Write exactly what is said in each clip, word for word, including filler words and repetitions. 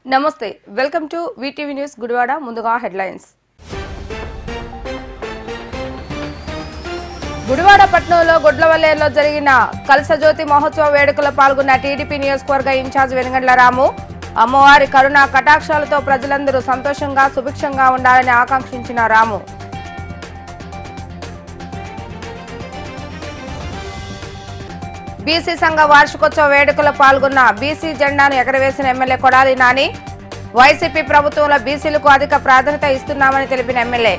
నమస్తే welcome to VTV news Gudivada ముందుగా headlines Gudivada పట్టణంలో గుడ్లవల్లేరులో జరిగిన కలసజ్యోతి మహోత్సవ వేడుకలో పాల్గొన్న టీడీపీ నియోజకవర్గ ఇన్ఛార్జ్ వెనుగండ్ల రాము అమ్మవారి కరుణ కటాక్షాలతో ప్రజలందరూ సంతోషంగా సుభిక్షంగా ఉండాలని ఆకాంక్షించిన రాము బీసీ సంఘ వార్షికోత్సవ వేడుకలో పాల్గొన్న బీసీ జెండాను ఎగరవేసిన ఎమ్మెల్యే కొడాలి నాని వైసీపీ ప్రభుత్వంలో బీసీలకు అధిక ప్రాధాన్యత ఇస్తున్నామని తెలిపిన ఎమ్మెల్యే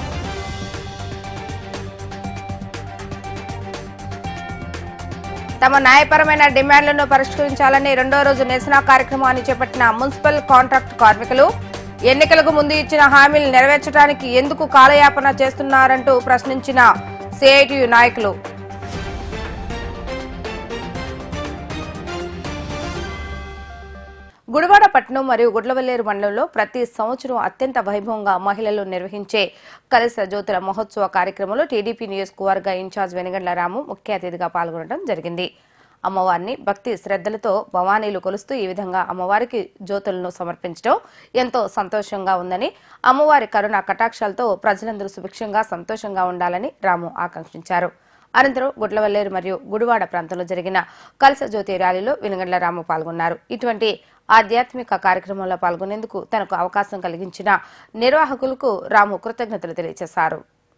తమ న్యాయపరమైన డిమాండ్లను పరిష్కరించాలని రెండో రోజు నిరసన కార్యక్రమాన్ని చేపట్టిన మున్సిపల్ కాంట్రాక్ట్ కార్మికులు ఎన్నికలకు ముందు ఇచ్చిన హామీలు నెరవేర్చడానికి ఎందుకు కాలయాపన చేస్తున్నారంటూ ప్రశ్నించిన సిఐటియు నాయకులు గుడివాడ పట్టణం మరియు గుడ్లవల్లేరు మండలంలో ప్రతి సంవత్సరం అత్యంత వైభవంగా మహిళలు నిర్వహించే కలశ జ్యోతుల మహోత్సవ కార్యక్రమంలో టీడీపీ నియోజకవర్గ ఇన్ఛార్జ్ వెనుగండ్ల రాము ముఖ్య అతిథిగా పాల్గొనడం జరిగింది. అమ్మవారిని భక్తి శ్రద్ధలతో భవానీలు కొలుస్తూ ఈ విధంగా అమ్మవారికి జ్యోతులను సమర్పించడం ఎంతో సంతోషంగా ఉందని, అమ్మవారి కరుణ కటాక్షాలతో ప్రజలందరూ సుభిక్షంగా సంతోషంగా ఉండాలని రాము ఆకాంక్షించారు. అనంతరం గుడ్లవల్లేరు మరియు గుడివాడ ప్రాంతంలో జరిగిన కలశ జ్యోతి ర్యాలీలో వెనుగండ్ల రాము పాల్గొన్నారు. ఇటువంటి ఆధ్యాత్మిక కార్యక్రమంలో పాల్గొనేందుకు తనకు అవకాశం కలిగించిన నిర్వాహకులకు రాము కృతజ్ఞతలు తెలియజేశారు.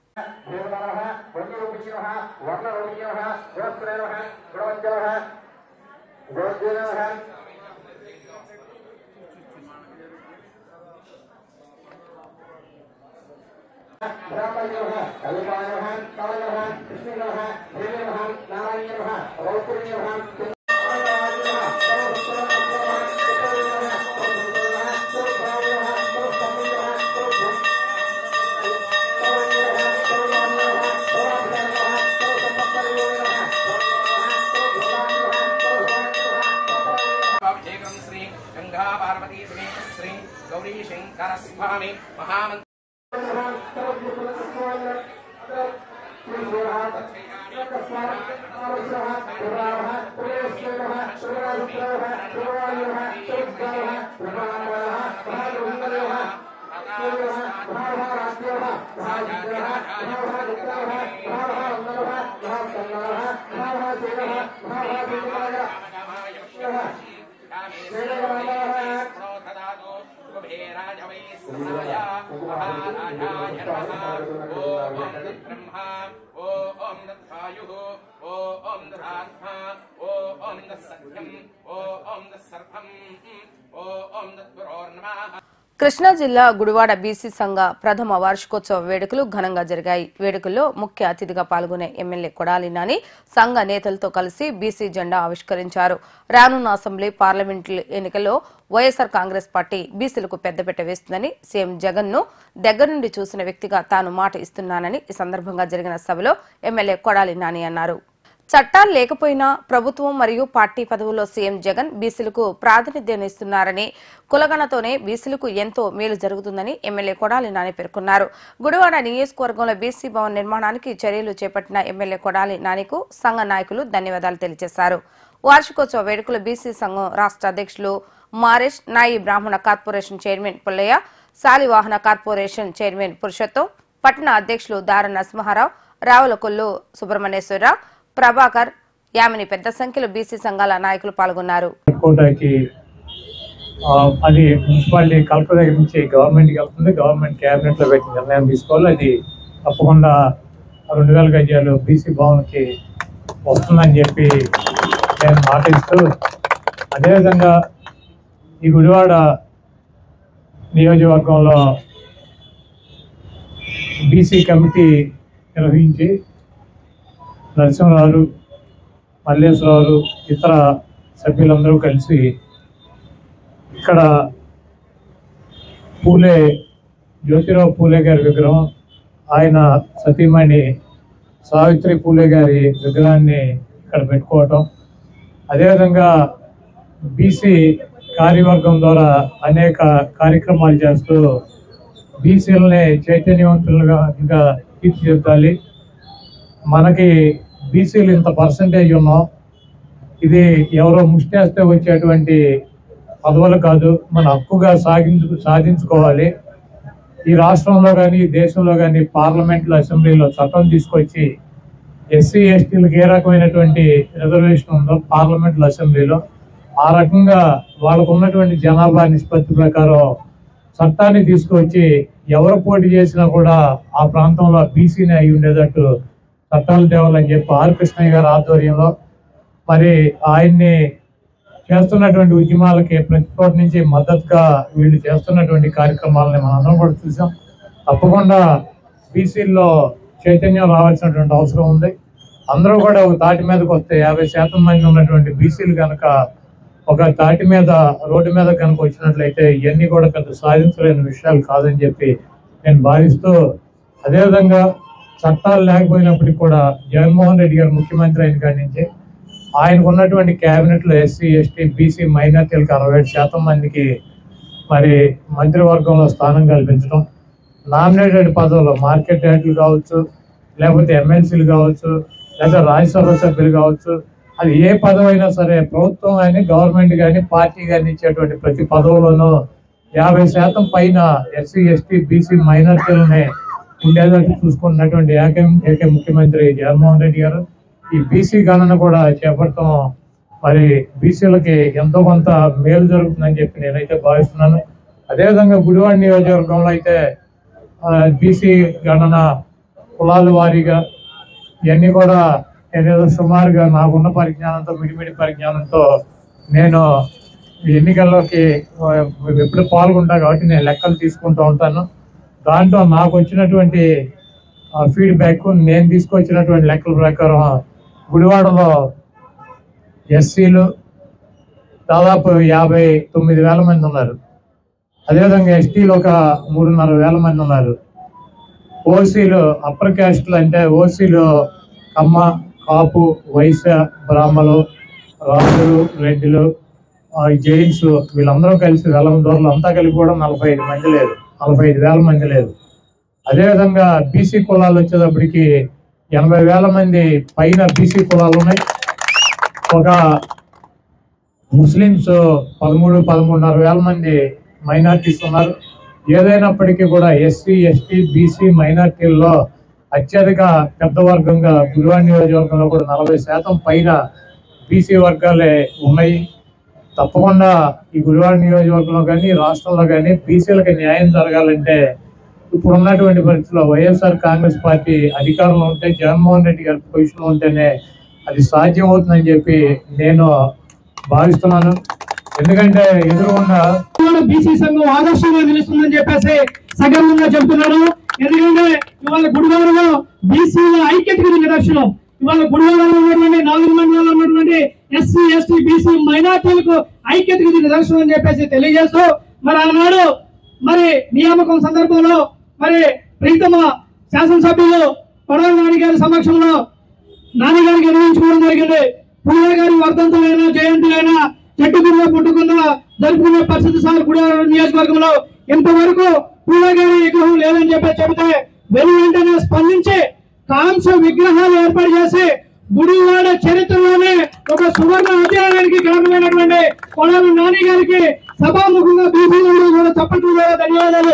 కృష్ణా జిల్లా గుడివాడ బీసీ సంఘ ప్రథమ వార్షికోత్సవ వేడుకలు ఘనంగా జరిగాయి. వేడుకల్లో ముఖ్య అతిథిగా పాల్గొనే ఎమ్మెల్యే కొడాలి నాని సంఘ నేతలతో కలిసి బీసీ జెండా ఆవిష్కరించారు. రానున్న అసెంబ్లీ పార్లమెంటు ఎన్నికల్లో వైఎస్సార్ కాంగ్రెస్ పార్టీ బీసీలకు పెద్దపీట వేస్తుందని, సీఎం జగన్ ను దగ్గర నుండి చూసిన వ్యక్తిగా తాను మాట ఇస్తున్నానని ఈ సందర్భంగా జరిగిన సభలో ఎమ్మెల్యే కొడాలి నాని అన్నారు. చట్టాలు లేకపోయినా ప్రభుత్వం మరియు పార్టీ పదవుల్లో సీఎం జగన్ బీసీలకు ప్రాతినిధ్యం ఇస్తున్నారని, కులగణతోనే బీసీలకు ఎంతో మేలు జరుగుతుందని ఎమ్మెల్యే కొడాలి నాని పేర్కొన్నారు. గుడివాడ నియోజకవర్గంలో బీసీ భవన్ నిర్మాణానికి చర్యలు చేపట్టిన ఎమ్మెల్యే కొడాలి నానికు సంఘ నాయకులు ధన్యవాదాలు తెలియజేశారు. వార్షికోత్సవ వేడుకలు బీసీ సంఘం రాష్ట్ర అధ్యక్షులు Maresh, Nayi Brahmana corporation chairman Pullaiah, Shalivahana corporation chairman Purushottam, పట్టణ అధ్యక్షులు దార నరసింహారావు, రావులకొల్లు సుబ్రహ్మణ్యేశ్వరరావు, ప్రభాకర్, యామిని పెద్ద సంఖ్యలో బీసీ సంఘాల నాయకులు పాల్గొన్నారు. అది మున్సిపాలిటీ కలెక్టర్ దగ్గర నుంచి గవర్నమెంట్కి వెళ్తుంది. గవర్నమెంట్ క్యాబినెట్ లో పెట్టి నిర్ణయం తీసుకోవాలి. అది తప్పకుండా రెండు వేల గజాలు బీసీ భవన్కి వస్తుందని చెప్పి నేను మాటిస్తూ, అదేవిధంగా ఈ గుడివాడ నియోజకవర్గంలో బీసీ కమిటీ నిర్వహించి నరసింహరావు, మల్లేశ్వరరావు, ఇతర సభ్యులందరూ కలిసి ఇక్కడ పూలే జ్యోతిరావు పూలే గారి విగ్రహం, ఆయన సతీమణి సావిత్రి పూలే గారి విగ్రహాన్ని ఇక్కడ పెట్టుకోవటం, అదేవిధంగా బీసీ కార్యవర్గం ద్వారా అనేక కార్యక్రమాలు చేస్తూ బీసీలని చైతన్యవంతులుగా ఇంకా తీర్చిదిద్దాలి. మనకి బీసీలు ఇంత పర్సంటేజ్ ఉన్నాం, ఇది ఎవరో ముష్టేస్తే వచ్చేటువంటి పదవులు కాదు, మన హక్కుగా సాగించు సాధించుకోవాలి. ఈ రాష్ట్రంలో కానీ దేశంలో కానీ పార్లమెంట్లో అసెంబ్లీలో చట్టం తీసుకొచ్చి ఎస్సీ ఎస్టీలకు ఏ రకమైనటువంటి రిజర్వేషన్ ఉందో పార్లమెంట్లో అసెంబ్లీలో ఆ రకంగా వాళ్ళకు ఉన్నటువంటి జనాభా నిష్పత్తి ప్రకారం చట్టాన్ని తీసుకొచ్చి ఎవరు పోటీ చేసినా కూడా ఆ ప్రాంతంలో బీసీని అయి ఉండేటట్టు చట్టాలు తేవాలని చెప్పి ఆర్ కృష్ణయ్య గారి ఆధ్వర్యంలో మరి ఆయన్ని చేస్తున్నటువంటి ఉద్యమాలకి ప్రతి చోట నుంచి మద్దతుగా వీళ్ళు చేస్తున్నటువంటి కార్యక్రమాలని మనందరం కూడా చూసాం. తప్పకుండా బీసీల్లో చైతన్యం రావాల్సినటువంటి అవసరం ఉంది. అందరూ కూడా ఒక తాటి మీదకి వస్తే యాభై శాతం మంది ఉన్నటువంటి బీసీలు కనుక ఒక తాటి మీద రోడ్డు మీద కనుక వచ్చినట్లయితే ఇవన్నీ కూడా పెద్ద సాధించలేని విషయాలు కాదని చెప్పి నేను భావిస్తూ, అదేవిధంగా చట్టాలు లేకపోయినప్పటికీ కూడా జగన్మోహన్ రెడ్డి గారు ముఖ్యమంత్రి అయిన కాడి నుంచి ఆయనకు ఉన్నటువంటి క్యాబినెట్లో ఎస్సీ ఎస్టీ బీసీ మైనార్టీలకు అరవై ఏడు శాతం మందికి మరి మంత్రివర్గంలో స్థానం కల్పించడం, నామినేటెడ్ పదవులు మార్కెట్ యార్డులు కావచ్చు, లేకపోతే ఎమ్మెల్సీలు కావచ్చు, లేదా రాజ్యసభ సభ్యులు కావచ్చు, అది ఏ పదవి అయినా సరే ప్రభుత్వం కానీ గవర్నమెంట్ కానీ పార్టీ కానీ ఇచ్చేటువంటి ప్రతి పదవులోనూ యాభై శాతం పైన ఎస్సీ ఎస్టీ బీసీ మైనార్టీలనే ఉండేటట్టు చూసుకున్నటువంటి ఏకే ఏకే ముఖ్యమంత్రి జగన్మోహన్ రెడ్డి గారు. ఈ బీసీ గణన కూడా చేపట్టడం మరి బీసీలకి ఎంతో కొంత మేలు జరుగుతుందని చెప్పి నేనైతే భావిస్తున్నాను. అదేవిధంగా గుడివాడ నియోజకవర్గంలో అయితే బీసీ గణన కులాల వారీగా ఇవన్నీ కూడా ఏదేదో సుమారుగా నాకున్న పరిజ్ఞానంతో మిడిమిడి పరిజ్ఞానంతో నేను ఎన్నికల్లోకి ఎప్పుడు పాల్గొంటా కాబట్టి నేను లెక్కలు తీసుకుంటూ ఉంటాను. దాంట్లో నాకు వచ్చినటువంటి ఫీడ్బ్యాక్, నేను తీసుకొచ్చినటువంటి లెక్కల ప్రకారం గుడివాడలో ఎస్సీలు దాదాపు యాభై తొమ్మిది వేల మంది ఉన్నారు. అదేవిధంగా ఎస్టీలు ఒక మూడున్నర వేల మంది ఉన్నారు. ఓసీలు అప్పర్ క్యాస్ట్లు అంటే ఓసీలు కమ్మ, కాపు, వైశ్య, బ్రాహ్మలు, రాజులు, రెడ్డిలు, జైన్స్ వీళ్ళందరూ కలిసి వెలం దూరలు అంతా కలిపి కూడా నలభై ఐదు మంది లేదు, నలభై ఐదు వేల మంది లేదు. అదేవిధంగా బీసీ కులాలు వచ్చేటప్పటికి ఎనభై వేల మంది పైన బీసీ కులాలు ఉన్నాయి. ఒక ముస్లిమ్స్ పదమూడు పదమూడున్నర వేల మంది మైనార్టీస్ ఉన్నారు. ఏదైనప్పటికీ కూడా ఎస్సీ ఎస్టీ బీసీ మైనార్టీల్లో అత్యధిక పెద్ద వర్గంగా గుడివాడ నియోజకవర్గంలో కూడా నలభై శాతం పైన బీసీ వర్గాలే ఉన్నాయి. తప్పకుండా ఈ గుడివాడ నియోజకవర్గంలో కానీ రాష్ట్రంలో కానీ బీసీలకు న్యాయం జరగాలంటే ఇప్పుడు ఉన్నటువంటి పరిస్థితుల్లో వైఎస్ఆర్ కాంగ్రెస్ పార్టీ అధికారంలో ఉంటే, జగన్మోహన్ రెడ్డి గారి పొజిషన్లో ఉంటేనే అది సాధ్యం అవుతుందని చెప్పి నేను భావిస్తున్నాను. ఎందుకంటే ఎదురున్న బీసీ సంఘం ఆదర్శంగా నిలుస్తుందని చెప్పేసి సగర్వంగా చెబుతున్నారు. ఎందుకంటే ఇవాళ గుడివాడలో బీసీల ఐక్యతకు నిదర్శనం. ఇవాళ గుడివాడలో ఉన్నటువంటి నాలుగు మండలాల్లో ఉన్నటువంటి ఎస్సీ ఎస్టీ బీసీ మైనార్టీలకు ఐక్యతకు నిదర్శనం అని చెప్పేసి తెలియజేస్తూ, మరి ఆనాడు మరి నియామకం సందర్భంలో మరి ప్రీతమ శాసనసభ్యులు కొడాలి నాని గారి సమక్షంలో నాన్నగారికి నిర్వహించుకోవడం జరిగింది. పూజ గారి వర్ధంతులైనా జయంతులైనా చెట్టుకున్న పుట్టుకున్న జరుపుకునే పరిస్థితి సార్ గుడివాడ నియోజకవర్గంలో ఇంతవరకు పూజ గారి విగ్రహం లేదని చెప్పి చెబితే వెను వెంటనే స్పందించి కాంస విగ్రహాలు ఏర్పాటు చేసి గుడివాడ చరిత్రలోనే ఒక సువర్ణ అధ్యాయానికి కారణమైనటువంటి కొడాలి నాని గారికి సభాముఖంగా బీసీలు కూడా చప్పట్లు ద్వారా ధన్యవాదాలు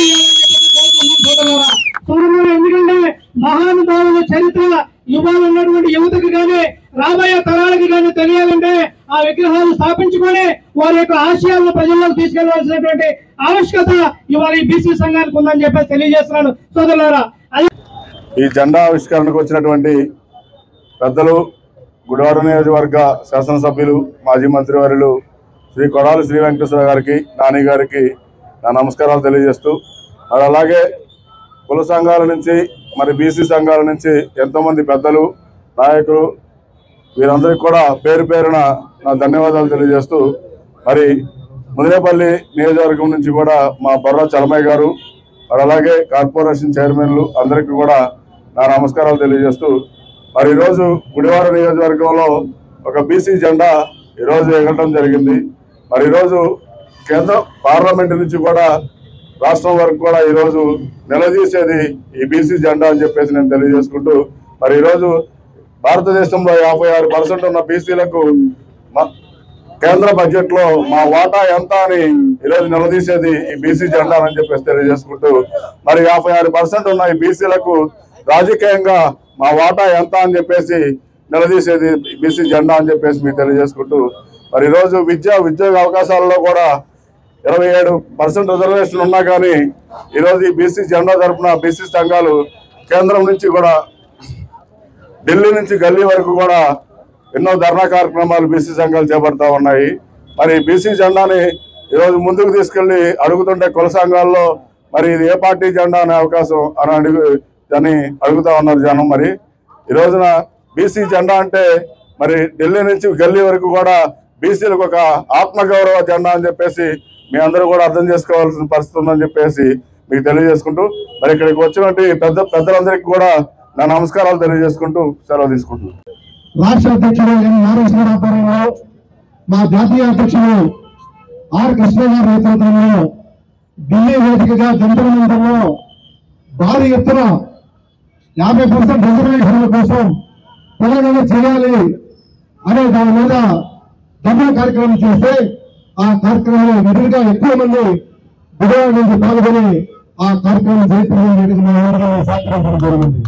తెలియజేయాలని. ఎందుకంటే మహానుభావుల చరిత్ర ఇవాళ ఉన్నటువంటి యువతకు కానీ రాబోయే తరాలకి కానీ తెలియాలంటే ఆ విగ్రహాలు స్థాపించుకొని వారి యొక్క ఆశయాలను ప్రజల్లోకి తీసుకెళ్లవలసినటువంటి ఆవశ్యకత ఇవాళ ఈ బీసీ సంఘానికి ఉందని చెప్పి తెలియజేస్తున్నాను సోదరులారా. ఈ జెండా ఆవిష్కరణకు వచ్చినటువంటి పెద్దలు గుడివాడ నియోజకవర్గ శాసనసభ్యులు మాజీ మంత్రివర్యులు శ్రీ కొడాలి శ్రీ వెంకటేశ్వర గారికి, నాని గారికి నా నమస్కారాలు తెలియజేస్తూ, మరి అలాగే కుల సంఘాల నుంచి మరి బీసీ సంఘాల నుంచి ఎంతోమంది పెద్దలు నాయకులు వీరందరికీ కూడా పేరు పేరున నా ధన్యవాదాలు తెలియజేస్తూ, మరి ముదినేపల్లి నియోజకవర్గం నుంచి కూడా మా బొర్రా చలమయ్య గారు, మరి అలాగే కార్పొరేషన్ చైర్మన్లు అందరికీ కూడా నా నమస్కారాలు తెలియజేస్తూ, మరి ఈరోజు గుడివాడ నియోజకవర్గంలో ఒక బీసీ జెండా ఈరోజు ఎగరడం జరిగింది. మరి ఈరోజు కేంద్ర పార్లమెంటు నుంచి కూడా రాష్ట్రం వరకు కూడా ఈరోజు నిలదీసేది ఈ బీసీ జెండా అని చెప్పేసి నేను తెలియజేసుకుంటూ, మరి ఈరోజు భారతదేశంలో యాభై ఆరు పర్సెంట్ ఉన్న బీసీలకు కేంద్ర బడ్జెట్ లో మా వాటా ఎంత అని ఈరోజు నిలదీసేది ఈ బీసీ జెండా అని చెప్పేసి తెలియజేసుకుంటూ, మరి యాభై ఆరు పర్సెంట్ ఉన్న ఈ బీసీలకు రాజకీయంగా మా వాటా ఎంత అని చెప్పేసి నిలదీసేది బీసీ జెండా అని చెప్పేసి మీకు తెలియజేసుకుంటూ, మరి ఈరోజు విద్యా ఉద్యోగ అవకాశాలలో కూడా ఇరవై ఏడు పర్సెంట్ రిజర్వేషన్ ఉన్నా కానీ ఈరోజు ఈ బీసీ జెండా తరఫున బీసీ సంఘాలు కేంద్రం నుంచి కూడా ఢిల్లీ నుంచి గల్లీ వరకు కూడా ఎన్నో ధర్నా కార్యక్రమాలు బీసీ సంఘాలు చేపడతా ఉన్నాయి. మరి బీసీ జెండాని ఈరోజు ముందుకు తీసుకెళ్లి అడుగుతుంటే కుల సంఘాల్లో మరి ఇది ఏ పార్టీ జెండా అనే అవకాశం అని అడుగు అని అడుగుతా ఉన్నారు జనం. మరి ఈ రోజున బీసీ జెండా అంటే మరి ఢిల్లీ నుంచి గల్లీ వరకు కూడా బీసీలకు ఒక ఆత్మగౌరవ జెండా అని చెప్పేసి మీ అందరూ కూడా అర్థం చేసుకోవాల్సిన పరిస్థితి ఉందని చెప్పేసి మీకు తెలియజేసుకుంటూ, మరి ఇక్కడికి వచ్చినటువంటి పెద్ద పెద్దలందరికీ కూడా నా నమస్కారాలు తెలియజేసుకుంటూ సెలవు తీసుకుంటున్నాను. రాష్ట్ర అధ్యక్షుడు ఎన్ నారాయణ ఆధ్వర్యంలో, మా జాతీయ అధ్యక్షుడు ఆర్ కృష్ణ గారి నేతృత్వంలో ఢిల్లీ వేదికగా జంతర్ మంతర్లో భారీ ఎత్తున యాభై పర్సెంట్ రిజర్వేషన్ల కోసం తెలంగాణ చేయాలి అనే దాని మీద ధర్నా కార్యక్రమం చేస్తే ఆ కార్యక్రమంలో ఎదురుగా ఎక్కువ మంది విజయవాడ నుంచి పాల్గొని ఆ కార్యక్రమం జయప్రదం చేయడం సహకరించడం జరిగింది.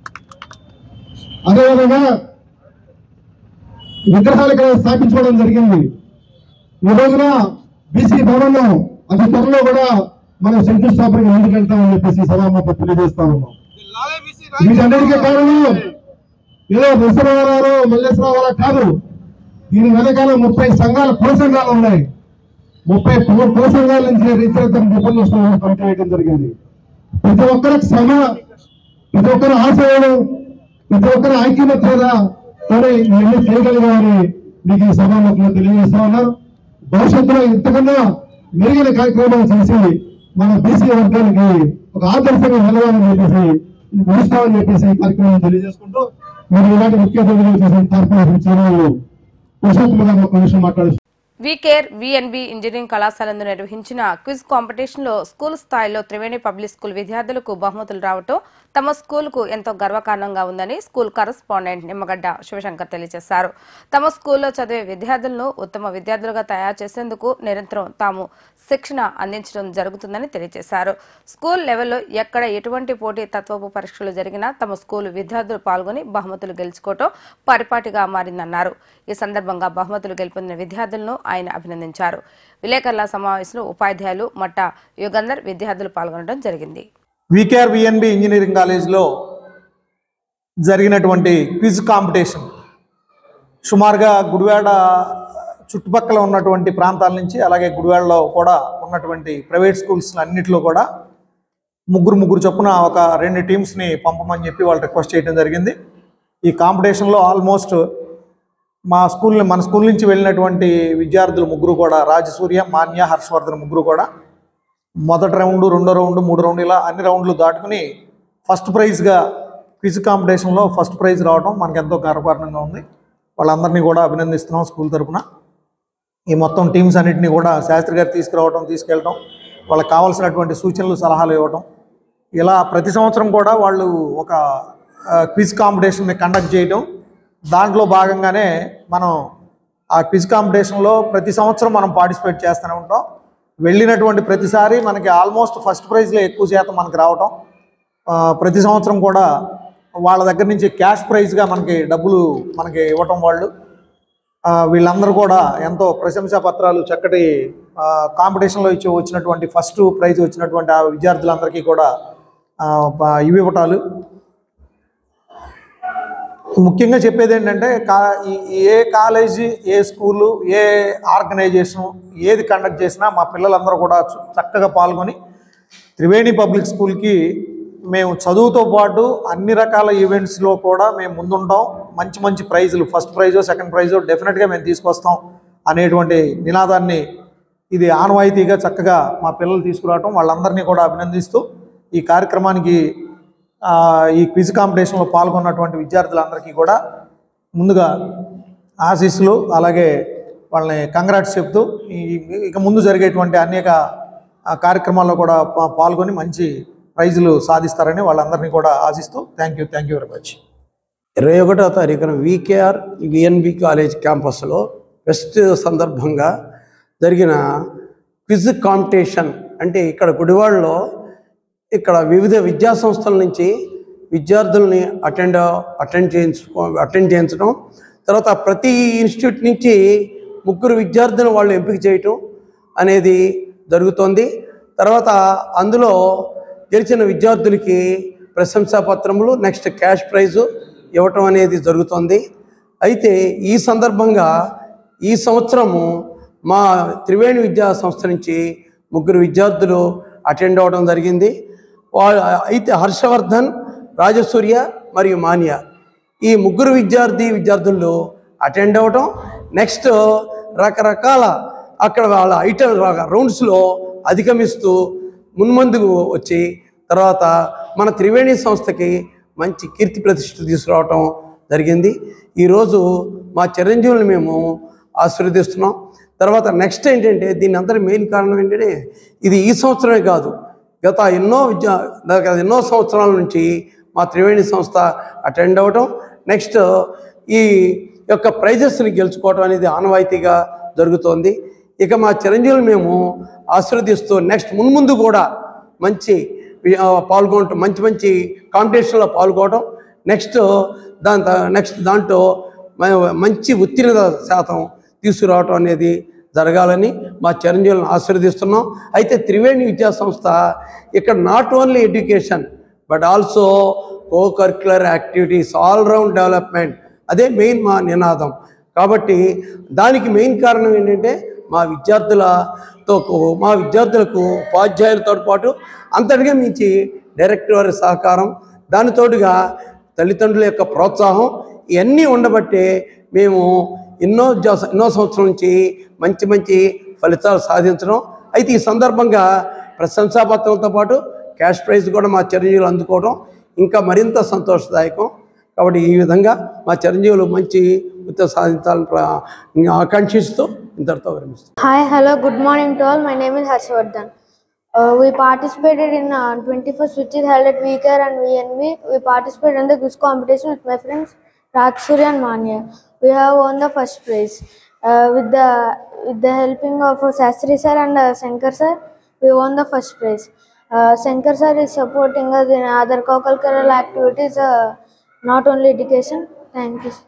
అదేవిధంగా విగ్రహాలు ఇక్కడ స్థాపించుకోవడం జరిగింది. ఈ రోజున బీసీ భవన్ అతి త్వరలో కూడా మనం శంకుస్థాపనకి ముందుకెళ్తామని చెప్పేసి సభాముఖంగా తెలియజేస్తా ఉన్నాం. వీటన్నిటికీ కారణం ఏదో నరసింహారావు మల్లేశ్వరరావు కాదు. దీని వెనకాల ముప్పై సంఘాలు కుల సంఘాలు ఉన్నాయి. ముప్పై కుల సంఘాల నుంచి రీతితో రూపొందిస్తామని కమిటీ వేయడం జరిగింది. ప్రతి ఒక్కరికి శ్రమ, ప్రతి ఒక్కరు ఆశయాలు, ప్రతి ఒక్కరు ఐక్యమత్యత ఇవన్నీ చేయగలిగామని మీకు ఈ సభాముఖంగా తెలియజేస్తా ఉన్నారు. భవిష్యత్తులో ఇంతకన్నా మెరుగైన కార్యక్రమాలు చేసి మన బీసీ వర్గానికి ఒక ఆదర్శంగా నిలవాలని చెప్పేసి నడుస్తామని చెప్పేసి ఈ కార్యక్రమం తెలియజేసుకుంటూ, మీరు ఇలాంటి ముఖ్య అతిథులు చేసిన కార్పొరేషన్ చైర్మన్లు పురుషోత్తమ ఒక విషయం మాట్లాడుతున్నారు. వీకేర్ విఎన్బి ఇంజనీరింగ్ కళాశాలందు నిర్వహించిన క్విజ్ కాంపిటీషన్ లో స్కూల్ స్థాయిలో త్రివేణి పబ్లిక్ స్కూల్ విద్యార్థులకు బహుమతులు రావటం తమ స్కూల్ కు ఎంతో గర్వకారణంగా ఉందని స్కూల్ కరెస్పాండెంట్ నిమ్మగడ్డ శివశంకర్ తెలియజేశారు. తమ స్కూల్లో చదివే విద్యార్థులను ఉత్తమ విద్యార్థులుగా తయారు చేసేందుకు నిరంతరం తాము శిక్షణ అందించడం జరుగుతుందని తెలియజేశారు. స్కూల్ లెవెల్లో ఎక్కడ ఎటువంటి పోటీ తత్వపు పరీక్షలు జరిగినా తమ స్కూల్ విద్యార్థులు పాల్గొని బహుమతులు గెలుచుకోవటం పరిపాటిగా మారిందన్నారు. ఈ సందర్భంగా బహుమతులు గెలుపొందిన విద్యార్థులను ఆయన అభినందించారు. విలేకరుల సమావేశంలో ఉపాధ్యాయులు మట్ట యుగంధర్ విద్యార్థులు పాల్గొనడం జరిగింది. వీకేఆర్ విఎన్బి ఇంజనీరింగ్ కాలేజ్లో జరిగినటువంటి క్విజ్ కాంపిటీషన్ సుమారుగా గుడివాడ చుట్టుపక్కల ఉన్నటువంటి ప్రాంతాల నుంచి, అలాగే గుడివాడలో కూడా ఉన్నటువంటి ప్రైవేట్ స్కూల్స్ అన్నింటిలో కూడా ముగ్గురు ముగ్గురు చొప్పున ఒక రెండు టీమ్స్ని పంపమని చెప్పి వాళ్ళు రిక్వెస్ట్ చేయడం జరిగింది. ఈ కాంపిటీషన్లో ఆల్మోస్ట్ మా స్కూల్ మన స్కూల్ నుంచి వెళ్ళినటువంటి విద్యార్థులు ముగ్గురు కూడా, రాజసూర్య, మాన్య, హర్షవర్ధన్ ముగ్గురు కూడా మొదటి రౌండ్, రెండో రౌండ్, మూడు రౌండ్ ఇలా అన్ని రౌండ్లు దాటుకుని ఫస్ట్ ప్రైజ్గా క్విజ్ కాంపిటీషన్లో ఫస్ట్ ప్రైజ్ రావడం మనకు ఎంతో గర్వకారణంగా ఉంది. వాళ్ళందరినీ కూడా అభినందిస్తున్నాం స్కూల్ తరఫున. ఈ మొత్తం టీమ్స్ అన్నింటినీ కూడా శాస్త్రి గారు తీసుకురావడం, తీసుకెళ్ళడం, వాళ్ళకి కావాల్సినటువంటి సూచనలు, సలహాలు ఇవ్వడం, ఇలా ప్రతి సంవత్సరం కూడా వాళ్ళు ఒక క్విజ్ కాంపిటీషన్ని కండక్ట్ చేయడం. దాంట్లో భాగంగానే మనం ఆ క్విజ్ కాంపిటీషన్లో ప్రతి సంవత్సరం మనం పార్టిసిపేట్ చేస్తూనే ఉంటాం. వెళ్ళినటువంటి ప్రతిసారి మనకి ఆల్మోస్ట్ ఫస్ట్ ప్రైజ్లో ఎక్కువ శాతం మనకు రావటం, ప్రతి సంవత్సరం కూడా వాళ్ళ దగ్గర నుంచి క్యాష్ ప్రైజ్గా మనకి డబ్బులు మనకి ఇవ్వటం, వాళ్ళు వీళ్ళందరూ కూడా ఎంతో ప్రశంసా పత్రాలు, చక్కటి కాంపిటీషన్లో ఇచ్చి వచ్చినటువంటి ఫస్ట్ ప్రైజ్ వచ్చినటువంటి ఆ విద్యార్థులందరికీ కూడా ఇవి ఇవ్వటాలు. ముఖ్యంగా చెప్పేది ఏంటంటే, కా ఏ కాలేజీ, ఏ స్కూలు, ఏ ఆర్గనైజేషన్ ఏది కండక్ట్ చేసినా మా పిల్లలందరూ కూడా చక్కగా పాల్గొని త్రివేణి పబ్లిక్ స్కూల్కి మేము చదువుతో పాటు అన్ని రకాల ఈవెంట్స్లో కూడా మేము ముందుంటాం. మంచి మంచి ప్రైజులు, ఫస్ట్ ప్రైజో సెకండ్ ప్రైజో డెఫినెట్గా మేము తీసుకొస్తాం అనేటువంటి నినాదాన్ని ఇది ఆనవాయితీగా చక్కగా మా పిల్లలు తీసుకురావటం, వాళ్ళందరినీ కూడా అభినందిస్తూ ఈ కార్యక్రమానికి ఈ క్విజ్ కాంపిటీషన్లో పాల్గొన్నటువంటి విద్యార్థులందరికీ కూడా ముందుగా ఆశీస్సులు, అలాగే వాళ్ళని కంగ్రాట్స్ చెప్తూ ఈ ఇక ముందు జరిగేటువంటి అనేక కార్యక్రమాల్లో కూడా పాల్గొని మంచి ప్రైజులు సాధిస్తారని వాళ్ళందరినీ కూడా ఆశిస్తూ thank you thank you very much. ఇరవై ఒకటో తారీఖున వీకేఆర్ విఎన్బి కాలేజ్ క్యాంపస్లో ఫెస్ట్ సందర్భంగా జరిగిన క్విజ్ కాంపిటీషన్. అంటే ఇక్కడ గుడివాడలో ఇక్కడ వివిధ విద్యా సంస్థల నుంచి విద్యార్థుల్ని అటెండ్ అటెండ్ చేయించుకో అటెండ్ చేయించడం, తర్వాత ప్రతి ఇన్స్టిట్యూట్ నుంచి ముగ్గురు విద్యార్థులను వాళ్ళు ఎంపిక చేయటం అనేది జరుగుతోంది. తర్వాత అందులో గెలిచిన విద్యార్థులకి ప్రశంసా పత్రములు, నెక్స్ట్ క్యాష్ ప్రైజు ఇవ్వటం అనేది జరుగుతుంది. అయితే ఈ సందర్భంగా ఈ సంవత్సరము మా త్రివేణి విద్యా సంస్థ నుంచి ముగ్గురు విద్యార్థులు అటెండ్ అవ్వడం జరిగింది. వాళ్ళ అయితే హర్షవర్ధన్, రాజసూర్య మరియు మాన్య ఈ ముగ్గురు విద్యార్థి విద్యార్థులు అటెండ్ అవ్వటం, నెక్స్ట్ రకరకాల అక్కడ వాళ్ళ ఐటమ్ రౌండ్స్లో అధిగమిస్తూ మున్మందుకు వచ్చి తర్వాత మన త్రివేణి సంస్థకి మంచి కీర్తి ప్రతిష్ఠ తీసుకురావటం జరిగింది. ఈరోజు మా చిరంజీవులను మేము ఆశీర్వదిస్తున్నాం. తర్వాత నెక్స్ట్ ఏంటంటే దీని అందరి మెయిన్ కారణం ఏంటంటే ఇది ఈ సంవత్సరమే కాదు, గత ఎన్నో విద్యా ఎన్నో సంవత్సరాల నుంచి మా త్రివేణి సంస్థ అటెండ్ అవ్వటం, నెక్స్ట్ ఈ యొక్క ప్రైజెస్ని గెలుచుకోవటం అనేది ఆనవాయితీగా జరుగుతోంది. ఇక మా చిరంజీవులు మేము ఆశీర్వదిస్తూ నెక్స్ట్ మున్ముందు కూడా మంచి పాల్గొనటం, మంచి మంచి కాంపిటీషన్లో పాల్గొనడం, నెక్స్ట్ దాని నెక్స్ట్ దాంట్లో మంచి ఉత్తీర్ణత శాతం తీసుకురావటం అనేది జరగాలని మా చిరంజీవులను ఆశీర్వదిస్తున్నాం. అయితే త్రివేణి విద్యా సంస్థ ఇక్కడ not only education but also co curricular activities, all round development అదే మెయిన్ మా నినాదం. కాబట్టి దానికి మెయిన్ కారణం ఏంటంటే మా విద్యార్థులతో మా విద్యార్థులకు ఉపాధ్యాయులతో పాటు అంతటిగా మించి డైరెక్టర్ వారి సహకారం, దానితోడుగా తల్లిదండ్రుల యొక్క ప్రోత్సాహం ఇవన్నీ ఉండబట్టే మేము ఎన్నో ఎన్నో సంవత్సరాల నుంచి మంచి మంచి ఫలితాలు సాధించడం. అయితే ఈ సందర్భంగా ప్రశంసాపత్రంతో పాటు క్యాష్ ప్రైజ్ కూడా మా చిరంజీవులు అందుకోవడం ఇంకా మరింత సంతోషదాయకం. కాబట్టి ఈ విధంగా మా చిరంజీవులు మంచి ఉత్తమ సాధించాలని ఆకాంక్షిస్తూ ఇంతటితో విరమిస్తాం. Hi, hello, good morning to all. My name is Harshvardhan. Uh, we participated in uh, twenty-first, which is held at V C A R and V N V. We participated in the quiz competition with my friends Rajsurya and Manya. We have won the first prize. Uh, with the with the helping of uh, Sastri sir and uh, Shankar sir, we won the first prize. Uh, Shankar sir is supporting us in other co-curricular activities, uh, not only education. Thank you.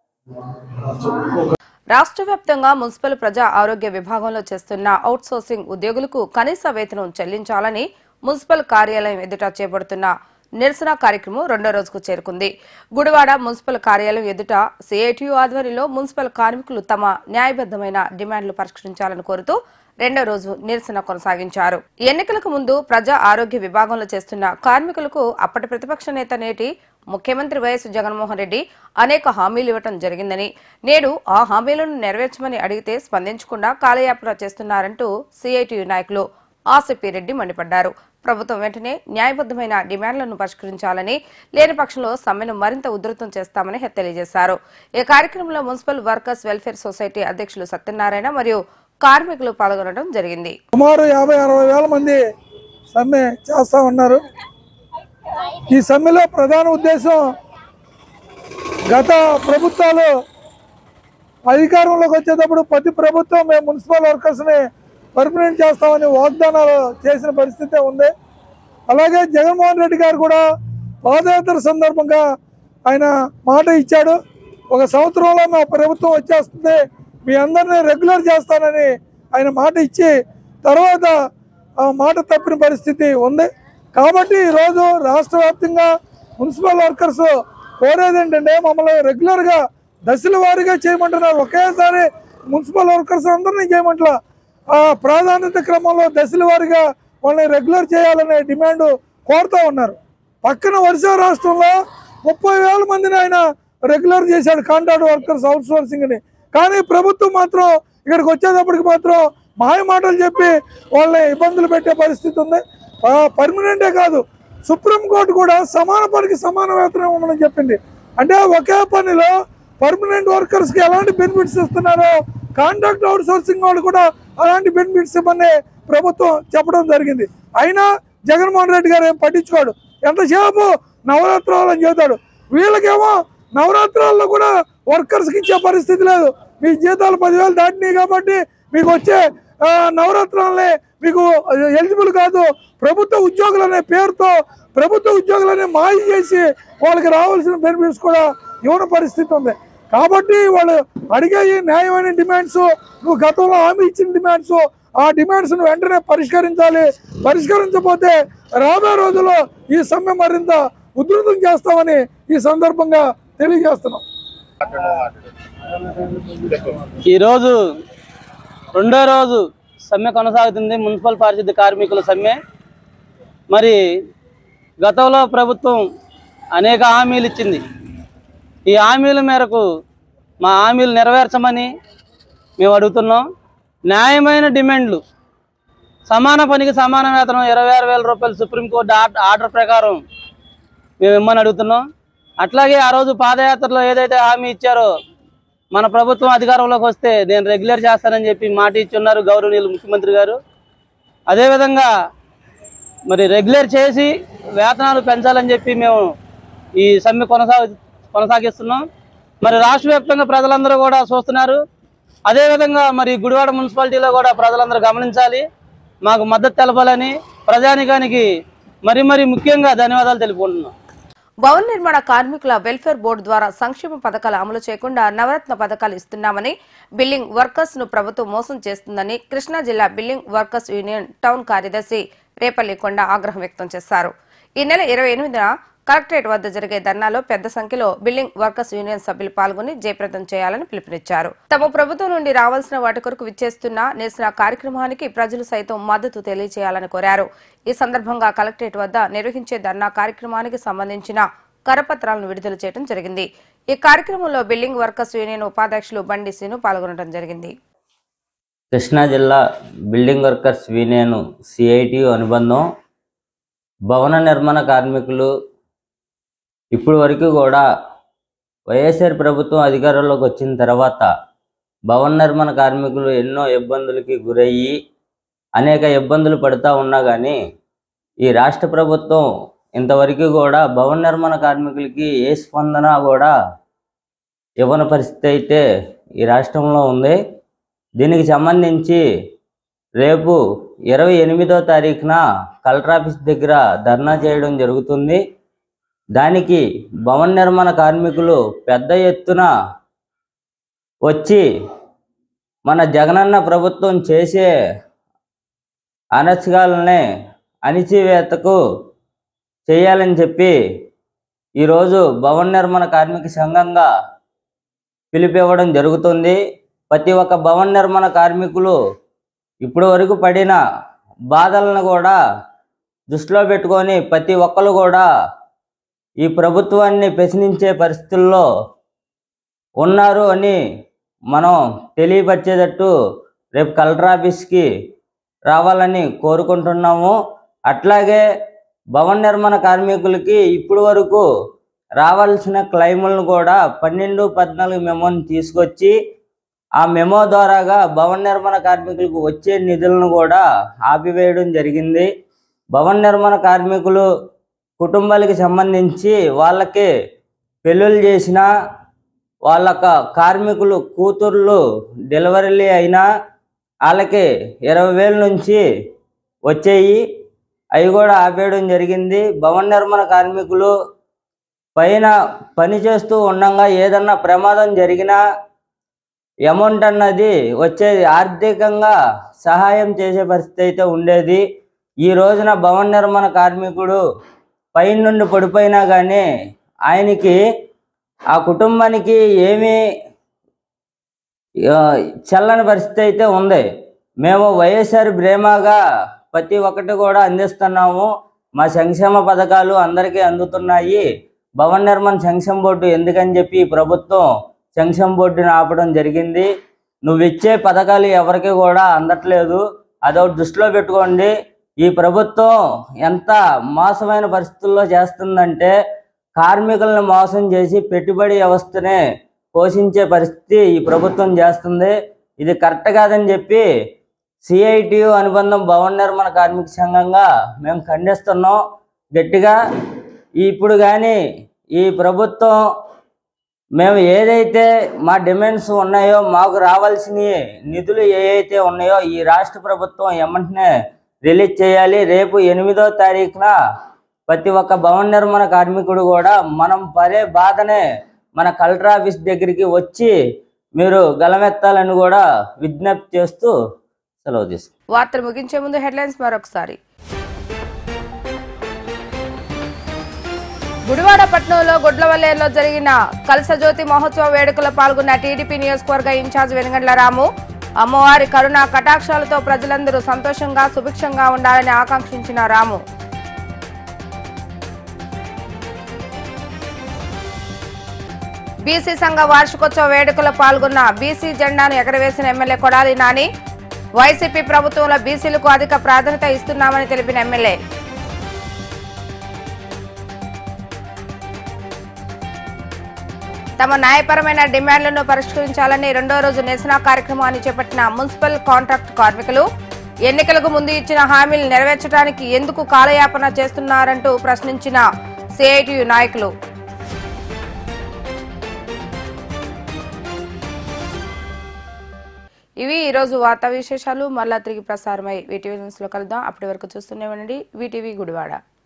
రాష్ట్ర వ్యాప్తంగా municipal ప్రజా ఆరోగ్య విభాగంలో చేస్తున్న out sourcing ఉద్యోగులకు కనీస వేతనం చెల్లించాలని మున్సిపల్ కార్యాలయం ఎదుట చేపడుతున్న నిరసన కార్యక్రమం రెండో రోజుకు చేరుకుంది. గుడివాడ మున్సిపల్ కార్యాలయం ఎదుట సిఐటియు ఆధ్వర్యంలో మున్సిపల్ కార్మికులు తమ న్యాయబద్దమైన డిమాండ్లు పరిష్కరించాలని కోరుతూ రెండో రోజు నిరసన కొనసాగించారు. ఎన్నికలకు ముందు ప్రజా ఆరోగ్య విభాగంలో చేస్తున్న కార్మికులకు అప్పటి ప్రతిపక్ష నేత నేటి ముఖ్యమంత్రి వైఎస్ జగన్మోహన్ రెడ్డి అనేక హామీలు ఇవ్వడం జరిగిందని, నేడు ఆ హామీలను నెరవేర్చమని అడిగితే స్పందించకుండా కాలయాపన చేస్తున్నారంటూ సిఐటియు నాయకులు ఆసిపి రెడ్డి మండిపడ్డారు. ప్రభుత్వం వెంటనే న్యాయబద్దమైన డిమాండ్లను పరిష్కరించాలని, లేని పక్షంలో సమ్మెను మరింత ఉధృతం చేస్తామని తెలియజేశారు. ఈ కార్యక్రమంలో మున్సిపల్ వర్కర్స్ వెల్ఫేర్ సొసైటీ అధ్యక్షులు సత్యనారాయణ మరియు కార్మికులు పాల్గొనడం జరిగింది. సుమారు యాభై అరవై వేల మంది సమ్మె చేస్తా ఉన్నారు. ఈ సమ్మెలో ప్రధాన ఉద్దేశం గత ప్రభుత్వాలు అధికారంలోకి వచ్చేటప్పుడు ప్రతి ప్రభుత్వం మేము మున్సిపల్ వర్కర్స్ని పర్మనెంట్ చేస్తామని వాగ్దానాలు చేసిన పరిస్థితే ఉంది. అలాగే జగన్మోహన్ రెడ్డి గారు కూడా పాదయాత్ర సందర్భంగా ఆయన మాట ఇచ్చాడు, ఒక సంవత్సరంలో మా ప్రభుత్వం వచ్చేస్తుంది, మీ అందరినీ రెగ్యులర్ చేస్తానని ఆయన మాట ఇచ్చి తర్వాత ఆ మాట తప్పిన పరిస్థితి ఉంది. కాబట్టి ఈరోజు రాష్ట్ర వ్యాప్తంగా మున్సిపల్ వర్కర్స్ కోరేది ఏంటంటే మమ్మల్ని రెగ్యులర్గా దశల వారీగా చేయమంటున్నారు. ఒకేసారి మున్సిపల్ వర్కర్స్ అందరినీ చేయమంటలా, ఆ ప్రాధాన్యత క్రమంలో దశల వారీగా వాళ్ళని రెగ్యులర్ చేయాలనే డిమాండ్ కోరుతూ ఉన్నారు. పక్కన ఒరిస్సా రాష్ట్రంలో ముప్పై వేల మందిని ఆయన రెగ్యులర్ చేశాడు కాంట్రాక్ట్ వర్కర్స్ అవుట్ సోర్సింగ్ని. కానీ ప్రభుత్వం మాత్రం ఇక్కడికి వచ్చేటప్పటికి మాత్రం మాయ మాటలు చెప్పి వాళ్ళని ఇబ్బందులు పెట్టే పరిస్థితి ఉంది. పర్మనెంటే కాదు, సుప్రీంకోర్టు కూడా సమాన పనికి సమాన వేతనం ఇవ్వమని చెప్పింది. అంటే ఒకే పనిలో పర్మనెంట్ వర్కర్స్కి ఎలాంటి బెనిఫిట్స్ ఇస్తున్నారో కాంట్రాక్ట్ అవుట్ సోర్సింగ్ వాళ్ళు కూడా అలాంటి బెనిఫిట్స్ ఇవ్వమని ప్రభుత్వం చెప్పడం జరిగింది. అయినా జగన్మోహన్ రెడ్డి గారు ఏం పట్టించుకోడు, ఎంతసేపు నవరాత్రాలు అని చెబుతాడు. వీళ్ళకేమో నవరాత్రాల్లో కూడా వర్కర్స్కి ఇచ్చే పరిస్థితి లేదు. మీ జీతాలు పదివేలు దాటినాయి కాబట్టి మీకు వచ్చే నవరత్నాలే మీకు ఎలిజిబుల్ కాదు. ప్రభుత్వ ఉద్యోగులు అనే పేరుతో ప్రభుత్వ ఉద్యోగులనే మాయ చేసి వాళ్ళకి రావాల్సిన బెనిఫిట్స్ కూడా ఇవ్వని పరిస్థితి ఉంది. కాబట్టి వాళ్ళు అడిగే న్యాయమైన డిమాండ్స్, నువ్వు గతంలో హామీ ఇచ్చిన డిమాండ్స్, ఆ డిమాండ్స్ ను వెంటనే పరిష్కరించాలి. పరిష్కరించకపోతే రాబోయే రోజుల్లో ఈ సమ్మె మరింత ఉధృతం చేస్తామని ఈ సందర్భంగా తెలియజేస్తున్నాం. ఈరోజు రెండో రోజు సమ్మె కొనసాగుతుంది, మున్సిపల్ పారిశుద్ధ్య కార్మికుల సమ్మె. మరి గతంలో ప్రభుత్వం అనేక హామీలు ఇచ్చింది. ఈ హామీల మేరకు మా హామీలు నెరవేర్చమని మేము అడుగుతున్నాం. న్యాయమైన డిమాండ్లు, సమాన పనికి సమాన వేతనం ఇరవై ఆరు వేల రూపాయలు సుప్రీంకోర్టు ఆర్డర్ ప్రకారం మేము ఇమ్మని అడుగుతున్నాం. అట్లాగే ఆ రోజు పాదయాత్రలో ఏదైతే హామీ ఇచ్చారో, మన ప్రభుత్వం అధికారంలోకి వస్తే నేను రెగ్యులర్ చేస్తానని చెప్పి మాట ఇచ్చున్నారు గౌరవనీయులు ముఖ్యమంత్రి గారు. అదేవిధంగా మరి రెగ్యులర్ చేసి వేతనాలు పెంచాలని చెప్పి మేము ఈ సమ్మె కొనసాగ కొనసాగిస్తున్నాం. మరి రాష్ట్ర వ్యాప్తంగా ప్రజలందరూ కూడా చూస్తున్నారు. అదేవిధంగా మరి గుడివాడ మున్సిపాలిటీలో కూడా ప్రజలందరూ గమనించాలి, మాకు మద్దతు తెలపాలని ప్రజానికానికి మరి మరి ముఖ్యంగా ధన్యవాదాలు తెలుపుకుంటున్నాం. భవన నిర్మాణ కార్మికుల వెల్ఫేర్ బోర్డు ద్వారా సంక్షేమ పథకాలు అమలు చేయకుండా నవరత్న పథకాలు ఇస్తున్నామని, బిల్డింగ్ వర్కర్స్ ను ప్రభుత్వం మోసం చేస్తుందని కృష్ణా జిల్లా బిల్డింగ్ వర్కర్స్ యూనియన్ టౌన్ కార్యదర్శి రేపల్లి కొండ ఆగ్రహం వ్యక్తం చేశారు. ఈ నెల ఇరవై ఎనిమిదిన కలెక్టరేట్ వద్ద జరిగే ధర్నాలో పెద్ద సంఖ్యలో బిల్డింగ్ వర్కర్స్ యూనియన్ సభ్యులు పాల్గొని జయప్రదం చేయాలని పిలుపునిచ్చారు. తమ ప్రభుత్వం నుండి రావాల్సిన వాటి కొరకు విచ్చేస్తున్న నిరసన కార్యక్రమానికి ప్రజలు సైతం మద్దతు తెలియజేయాలని కోరారు. ఈ సందర్భంగా కలెక్టరేట్ వద్ద నిర్వహించే ధర్నా కార్యక్రమానికి సంబంధించిన కరపత్రాలను విడుదల చేయడం జరిగింది. ఈ కార్యక్రమంలో బిల్డింగ్ వర్కర్స్ యూనియన్ ఉపాధ్యక్షులు బండి సీను పాల్గొనడం జరిగింది. కృష్ణా జిల్లా బిల్డింగ్ వర్కర్స్ యూనియన్ సిఐటియు అనుబంధం భవన నిర్మాణ కార్మికులు ఇప్పటి వరకు కూడా వైఎస్ఆర్ ప్రభుత్వం అధికారంలోకి వచ్చిన తర్వాత భవన నిర్మాణ కార్మికులు ఎన్నో ఇబ్బందులకి గురయ్యి అనేక ఇబ్బందులు పడుతూ ఉన్నా కానీ ఈ రాష్ట్ర ప్రభుత్వం ఇంతవరకు కూడా భవన నిర్మాణ కార్మికులకి ఏ స్పందన కూడా ఇవ్వని పరిస్థితి అయితే ఈ రాష్ట్రంలో ఉంది. దీనికి సంబంధించి రేపు ఇరవై ఎనిమిదో తారీఖున కలెక్టర్ ఆఫీస్ దగ్గర ధర్నా చేయడం జరుగుతుంది. దానికి భవన నిర్మాణ కార్మికులు పెద్ద ఎత్తున వచ్చి మన జగనన్న ప్రభుత్వం చేసే అనర్చకాలనే అణిచివేతకు చేయాలని చెప్పి ఈరోజు భవన నిర్మాణ కార్మిక సంఘంగా పిలిపివ్వడం జరుగుతుంది. ప్రతి ఒక్క భవన నిర్మాణ కార్మికులు ఇప్పటి వరకు పడిన బాధలను కూడా దృష్టిలో పెట్టుకొని ప్రతి ఒక్కరు కూడా ఈ ప్రభుత్వాన్ని ప్రశ్నించే పరిస్థితుల్లో ఉన్నారు అని మనం తెలియపరిచేటట్టు రేపు కలెక్టర్ ఆఫీస్కి రావాలని కోరుకుంటున్నాము. అట్లాగే భవన నిర్మాణ కార్మికులకి ఇప్పటి వరకు రావాల్సిన క్లైములను కూడా పన్నెండు పద్నాలుగు మెమోని తీసుకొచ్చి ఆ మెమో ద్వారాగా భవన నిర్మాణ కార్మికులకు వచ్చే నిధులను కూడా ఆపివేయడం జరిగింది. భవన నిర్మాణ కార్మికులు కుటుంబాలకు సంబంధించి వాళ్ళకి పెళ్ళిళ్ళు చేసిన వాళ్ళ కార్మికులు కూతుర్లు డెలివరీలు అయినా వాళ్ళకి ఇరవై వేల నుంచి వచ్చేయి, అవి కూడా ఆపేయడం జరిగింది. భవన నిర్మాణ కార్మికులు పైన పని చేస్తూ ఉండగా ఏదన్నా ప్రమాదం జరిగినా అమౌంట్ అన్నది వచ్చేది, ఆర్థికంగా సహాయం చేసే పరిస్థితి అయితే ఉండేది. ఈ రోజున భవన నిర్మాణ కార్మికుడు పైన నుండి పడిపోయినా కానీ ఆయనకి ఆ కుటుంబానికి ఏమీ చల్లని పరిస్థితి అయితే ఉంది. మేము వైఎస్ఆర్ బ్రేమాగా ప్రతి ఒక్కటి కూడా అందిస్తున్నాము. మా సంక్షేమ పథకాలు అందరికీ అందుతున్నాయి. భవన నిర్మాణ సంక్షేమ బోర్డు ఎందుకని చెప్పి ప్రభుత్వం సంక్షేమ బోర్డుని ఆపడం జరిగింది. నువ్వు ఇచ్చే పథకాలు ఎవరికి కూడా అందట్లేదు, అదొకటి దృష్టిలో పెట్టుకోండి. ఈ ప్రభుత్వం ఎంత మోసమైన పరిస్థితుల్లో చేస్తుందంటే కార్మికులను మోసం చేసి పెట్టుబడి వ్యవస్థనే పోషించే పరిస్థితి ఈ ప్రభుత్వం చేస్తుంది. ఇది కరెక్ట్ కాదని చెప్పి సిఐటియు అనుబంధం భవన నిర్మాణ కార్మిక సంఘంగా మేము ఖండిస్తున్నాం గట్టిగా. ఇప్పుడు కానీ ఈ ప్రభుత్వం మేము ఏదైతే మా డిమాండ్స్ ఉన్నాయో మాకు రావాల్సిన నిధులు ఏవైతే ఉన్నాయో ఈ రాష్ట్ర ప్రభుత్వం వెంటనే రిలీజ్ చేయాలి. రేపు ఎనిమిదో తారీఖున ప్రతి ఒక్క భవన నిర్మాణ కార్మికుడు కూడా మనం పడే బాధనే మన కలెక్టర్ ఆఫీస్ దగ్గరికి వచ్చి మీరు గలమెత్తాలని కూడా విజ్ఞప్తి చేస్తూ సెలవు తీసుకు. వార్తలు ముగించే ముందు హెడ్లైన్స్ మరొకసారి. గుడివాడ పట్టణంలో గుడ్లవల్లేరులో జరిగిన కలసజ్యోతి మహోత్సవ వేడుకలో పాల్గొన్న టీడీపీ నియోజకవర్గ ఇన్ఛార్జ్ వెనుగండ్ల రాము. అమ్మవారి కరుణ కటాక్షాలతో ప్రజలందరూ సంతోషంగా సుభిక్షంగా ఉండాలని ఆకాంక్షించిన రాము. బీసీ సంఘ వార్షికోత్సవ వేడుకలో పాల్గొన్న బీసీ జెండాను ఎగరవేసిన ఎమ్మెల్యే కొడాలి నాని. వైసీపీ ప్రభుత్వంలో బీసీలకు అధిక ప్రాధాన్యత ఇస్తున్నామని తెలిపిన ఎమ్మెల్యే. తమ న్యాయపరమైన డిమాండ్లను పరిష్కరించాలని రెండో రోజు నిరసన కార్యక్రమాన్ని చేపట్టిన మున్సిపల్ కాంట్రాక్ట్ కార్మికులు. ఎన్నికలకు ముందు ఇచ్చిన హామీలు నెరవేర్చడానికి ఎందుకు కాలయాపన చేస్తున్నారంటూ ప్రశ్నించిన సిఐటియు నాయకులు. ఇవి ఈరోజు వార్తా విశేషాలు. మళ్ళా తిరిగి ప్రసారమై వీటీవీ న్యూస్ లో కలుద్దాం. అప్పటి వరకు చూస్తూనే ఉండండి వీటీవీ గుడివాడ.